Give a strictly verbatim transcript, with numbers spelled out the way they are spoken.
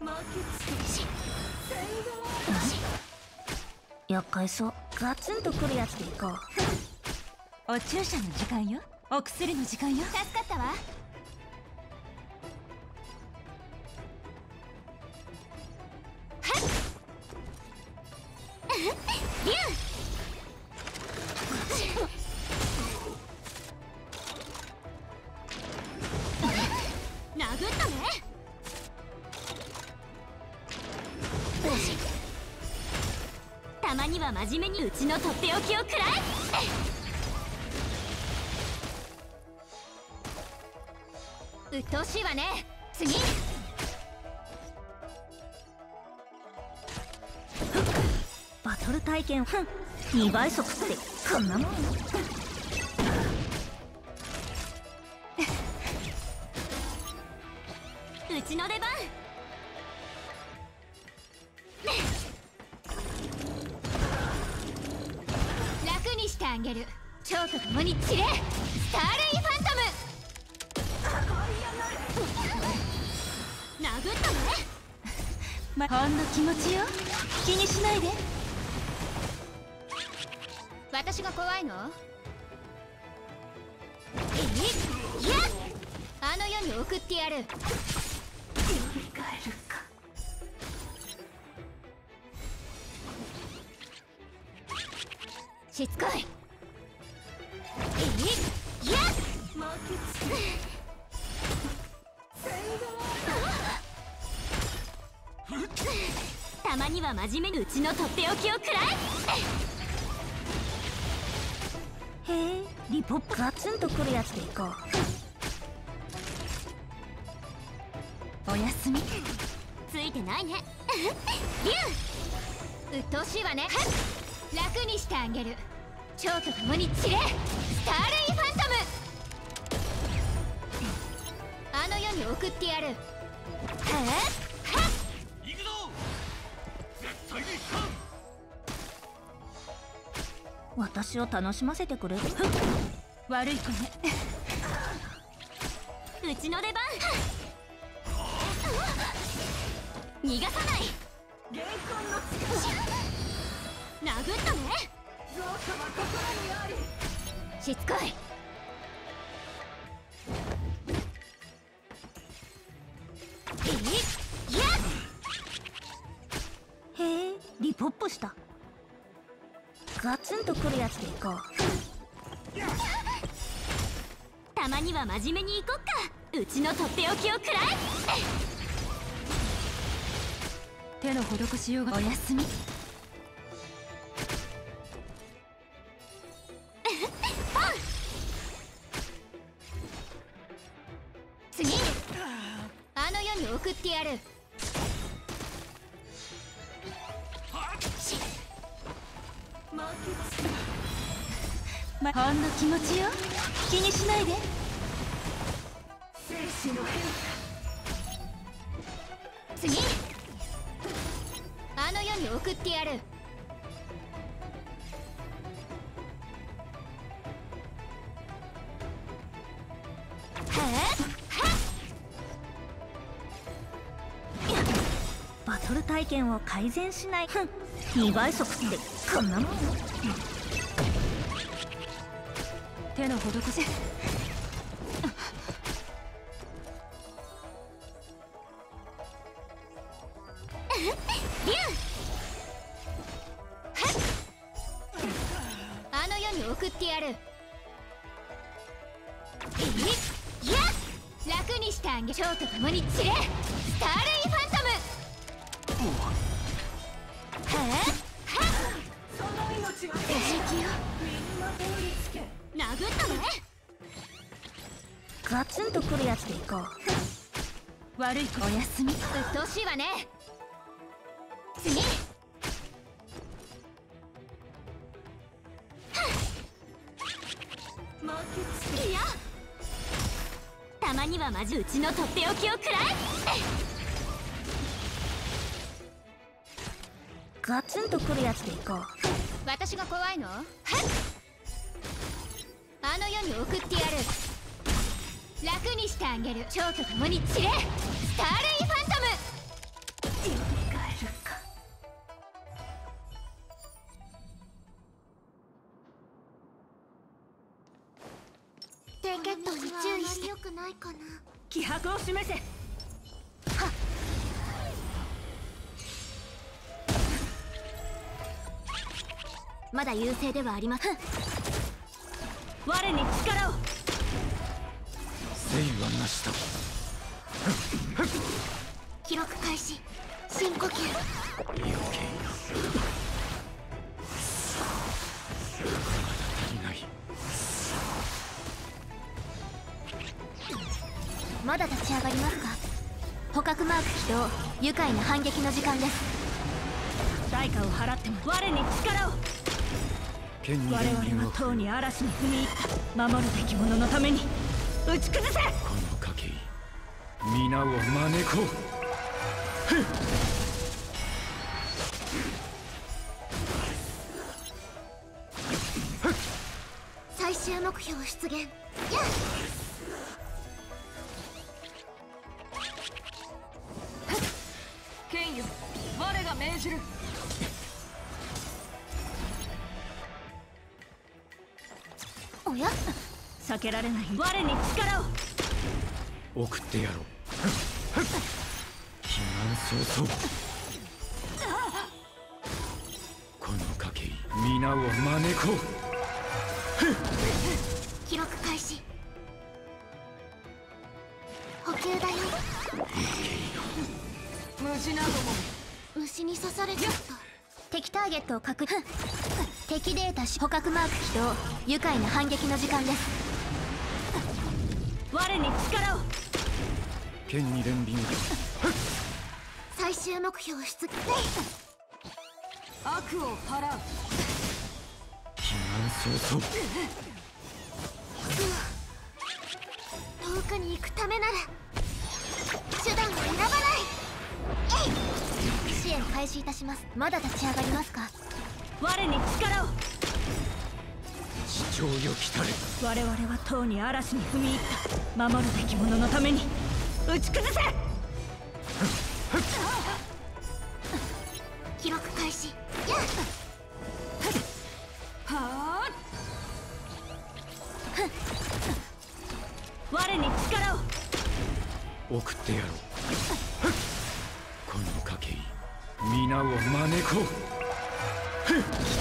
厄介そう。ガツンとくるやつでいこう。 お注射の時間よ。お薬の時間よ。 助かったわ。竜殴ったね。たまには真面目にうちのとっておきを食らえ。うっとうしいわね。次。 バトル体験、ふん、にばい速ってこんなもん。 うちの出番。楽にしてあげる。蝶と共に散れ。スターレイファントム。殴ったね。 ま、ほんの気持ちよ。気にしないで。 私が怖いの？えい、やっ、あの世に送ってやる。しつこい。えい、やっ、たまには真面目にうちのとっておきを食らえ。へえ、リポップガツンとくるやつでいこう。 おやすみ。 ついてないね。竜うっとうしいわね。楽にしてあげる。蝶と共に散れ。スターレイファントム。あの世に送ってやる。はっ行くぞ。絶対に引かん。 私を楽しませてくれる。 悪い子ね。 うちの出番。逃がさない。殴ったね。しつこい。えい、やっ、 へえ、リポップした。ガツンとくるやつでいこう。 たまには真面目に行こっか。うちのとっておきを食らえ。 手の施しようが。おやすみ。 次。あの世に送ってやる。 ま、ほんの気持ちよ。気にしないで。 次。あの世に送ってやる。 バトル体験を改善しない。ふん、にばい速ってこんなもん。 手の施し。 竜あの世に送ってやる。えい、やっ、楽にしてあげ。蝶と共に散れ。スターレイファントム。はっその命は平気よ。殴ったね。 ガツンとくるやつでいこう。 悪い子。おやすみ。 うっとうしいわね。次。いや、たまにはマジうちのとっておきを食らえ。 ガツンとくるやつでいこう。 私が怖いの？はっ、あの世に送ってやる。楽にしてあげる。蝶と共に散れ。スターレイファントム。 ないかな。 気迫を示せ。 まだ優勢ではありません。 我に力を。 生はなしだ。 記録開始。深呼吸。 余計な。まだ足りない。 まだ立ち上がりますか。捕獲マーク起動。愉快な反撃の時間です。 代価を払っても我に力を。 剣に我々はとうに嵐に踏み入った。守るべき者のために打ち崩せ。 この賭け意皆を招こう。 最終目標出現。やっ剣よ、我が命じる。 おや、 避けられない我に力を。 送ってやろう。避難早々。この賭け意皆を招こう。 記録開始。補給だよ。 虫なども虫に刺されちゃった。敵ターゲットを確認。敵データ捕獲マーク起動。愉快な反撃の時間です。 我に力を。 剣に連輪。 最終目標出現。 悪を払う。 避難早々。 遠くに行くためなら手段を選ばない。えい、支援開始いたします。まだ立ち上がりますか。 我に力を。 地上よ来たれ。 我々はとうに嵐に踏み入った。守るべき者のために打ち崩せ。 記録開始。やっはあ。 我に力を。 送ってやろう。この賭け意皆を招こう。